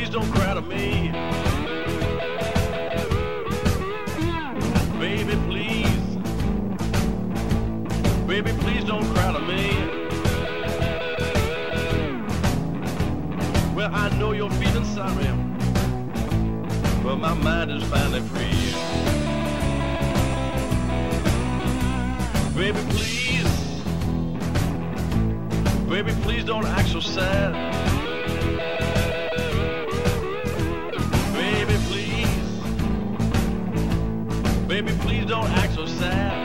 please don't cry to me. Baby, please. Baby, please don't cry to me. Well, I know you're feeling sorry, but my mind is finally free. Baby, please. Baby, please don't act so sad. Baby, please. Baby, please don't act so sad.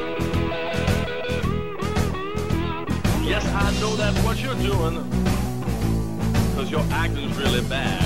Yes, I know that's what you're doing, 'cause your acting's really bad.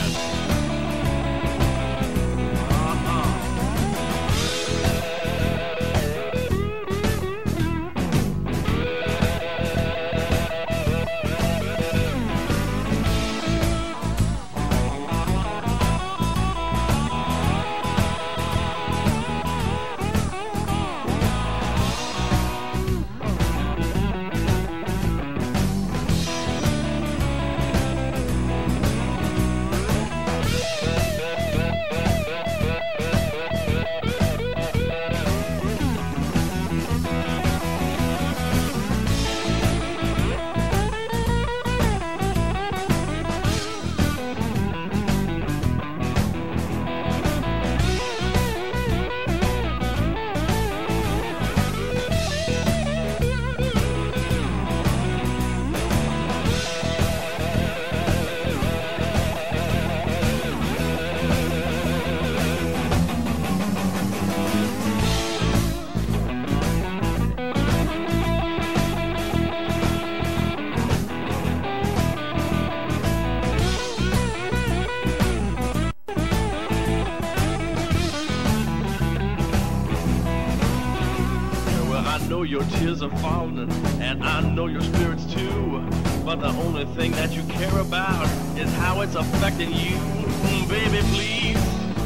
I know your tears are falling, and I know your spirits too. But the only thing that you care about is how it's affecting you. Baby, please.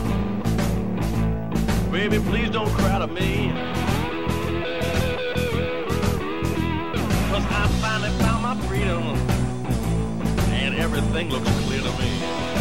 Baby, please don't cry to me. 'Cause I finally found my freedom, and everything looks clear to me.